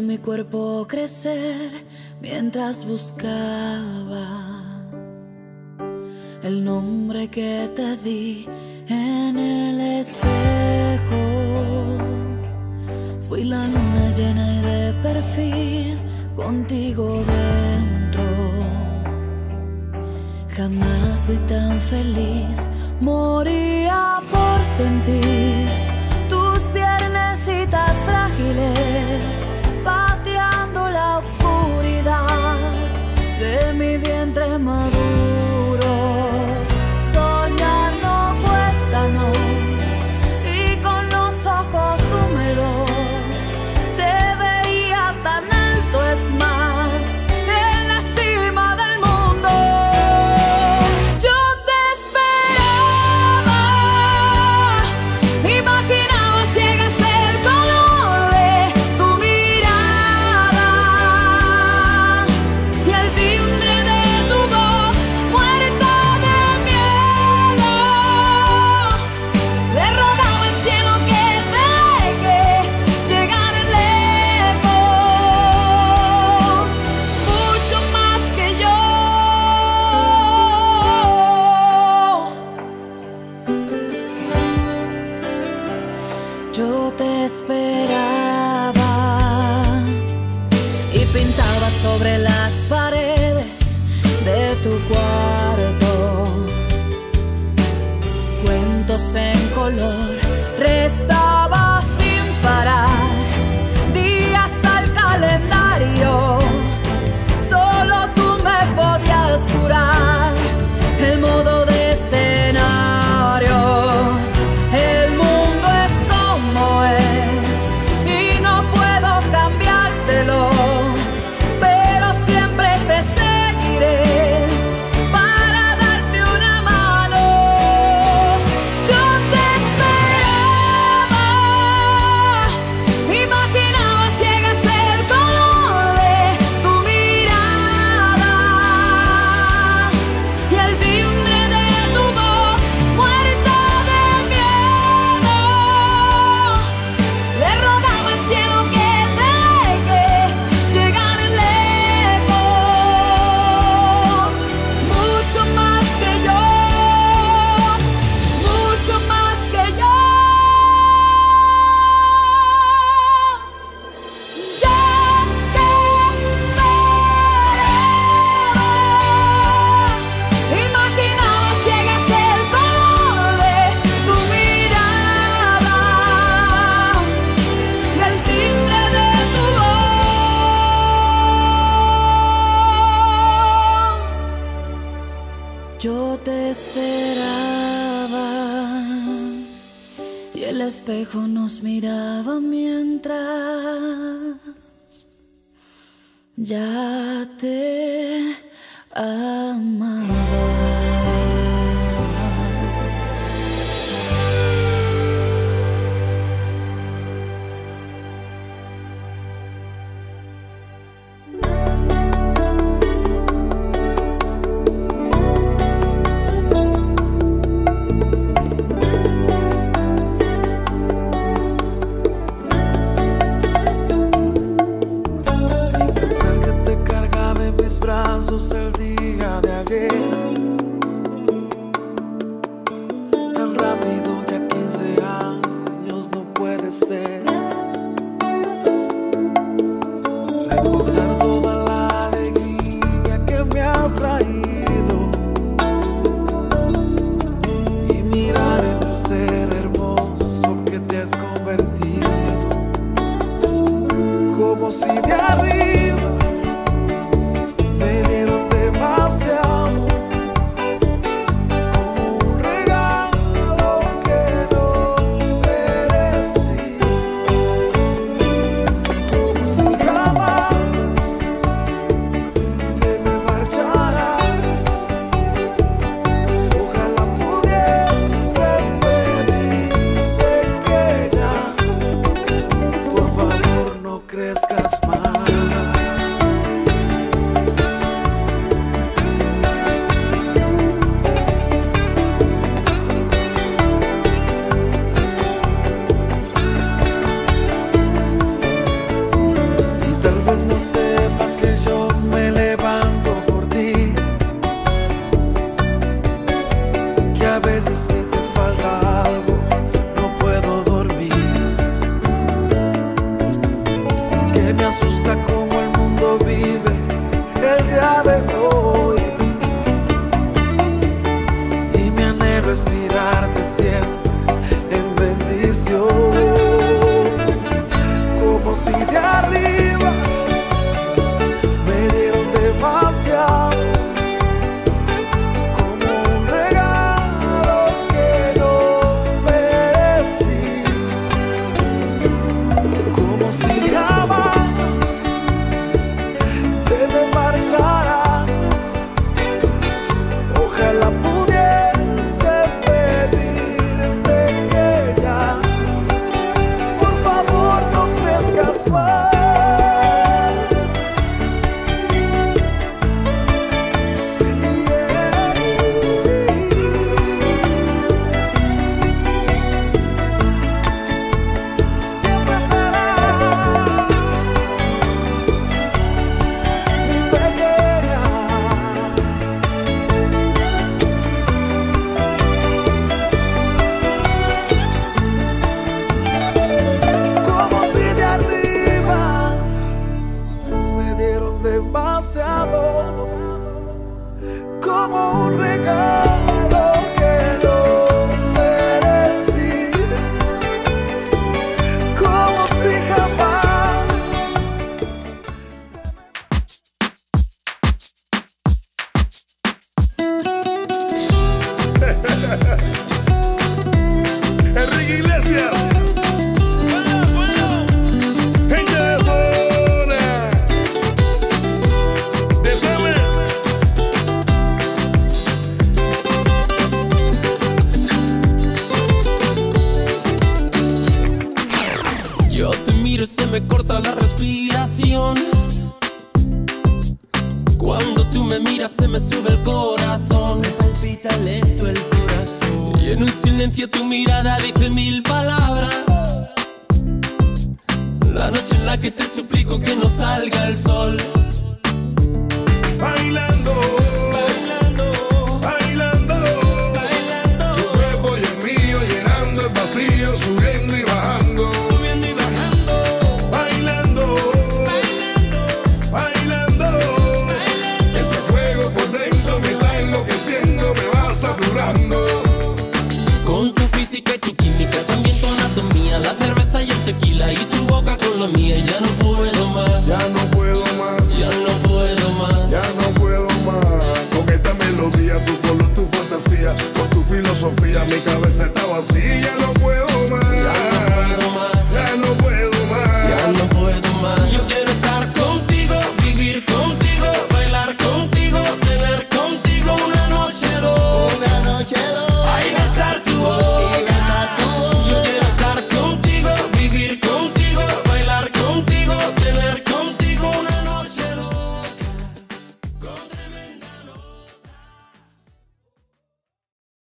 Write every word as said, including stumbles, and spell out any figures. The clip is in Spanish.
mi cuerpo crecer mientras buscaba el nombre que te di en el espejo. Fui la luna llena y de perfil contigo dentro. Jamás fui tan feliz, moría por sentir tus piernecitas frágiles pateando la oscuridad de mi vientre maduro. Soñar no cuesta, no, y con los ojos húmedos te veía tan alto, es más, en la cima del mundo. Yo te esperaba, imaginaba ciegas el color de tu mirada y el timbre de tu voz, muerta de miedo. Le rogaba al cielo que te deje llegar lejos, mucho más que yo. Yo te esperaba y pintaba sobre las paredes de tu cuarto cuentos en color. Restaba sin parar días al calendario. Solo tú me podías curar el modo de escenario. El mundo es como es y no puedo cambiártelo, pero siempre te seguiré para darte una mano. Yo te esperaba, imaginaba ciegas el color de tu mirada y el timbre de tu voz, muerta de miedo. Le rogaba al cielo que te deje llegar lejos, mucho más que yo, mucho más que yo. Yo te esperaba, imaginaba ciegas el color de tu mirada y el timbre de tu voz. Yo te esperaba y el espejo nos miraba mientras ya te amaba. Y pensar que te cargaba en mis brazos el día de ayer me asusta cómo el mundo vive el día de hoy. Y mi anhelo es mirarte siempre en bendición, como si de arriba me dieron demasiado, como un regalo que no merecí, como si jamás te me marcharas. Ojalá pudiese pedirte que ya, por favor, no crezcas más. Siempre serás mi pequeña. Como si de arriba me dieron demasiado, como un regalo que no merecí, como si jamás. Enrique Iglesias, gente de zona, Bésame. Yo te miro y se me corta la respiración. Cuando tú me miras se me sube el corazón. Me palpita lento el corazón. Y en un silencio tu mirada dice mil palabras. La noche en la que te suplico que no salga el sol. Bailando, Bailando, bailando, bailando. tu cuerpo y el mío llenando el vacío,